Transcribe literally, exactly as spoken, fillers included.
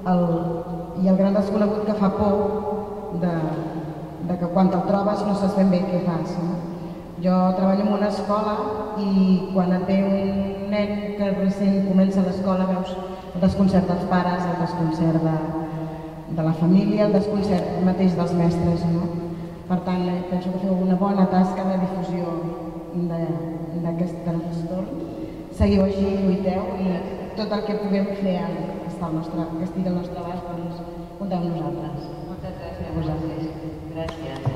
i el gran desconegut que fa por de que quan te'l trobes no saps ben bé què fas. Jo treballo en una escola i quan et ve un nen que recent comença l'escola veus el desconcert dels pares, el desconcert de la família, el desconcert mateix dels mestres. Per tant, penso que feu una bona tasca de difusió d'aquest trastorn. Seguiu així, lluiteu i tot el que puguem fer que estigui al nostre abast, doncs compteu amb nosaltres. Moltes gràcies a vosaltres. Gràcies.